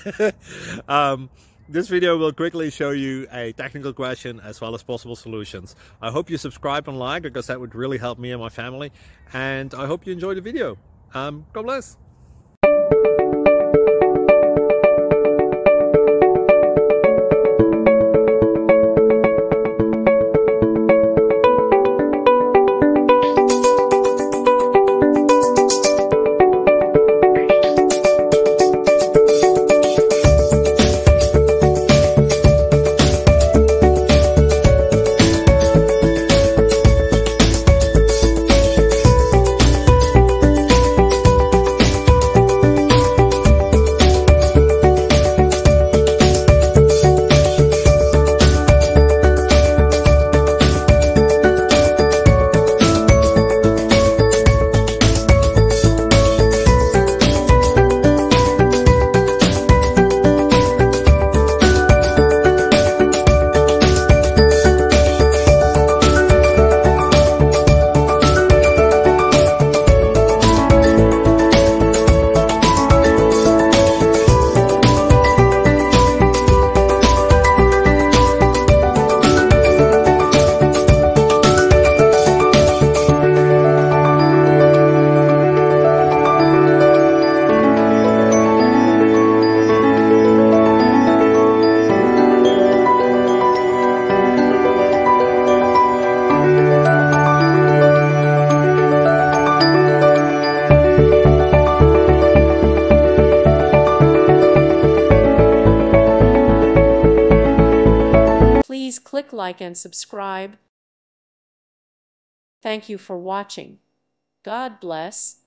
This video will quickly show you a technical question as well as possible solutions. I hope you subscribe and like, because that would really help me and my family. And I hope you enjoy the video. God bless. Please click like and subscribe. Thank you for watching. God bless.